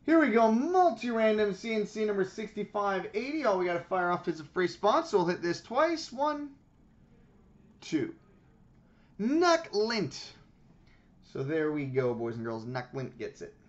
Here we go, multi-random C&C number 6580. All we got to fire off is a free spot, so we'll hit this twice. 1, 2. Nuck Lint. So there we go, boys and girls. Nuck Lint gets it.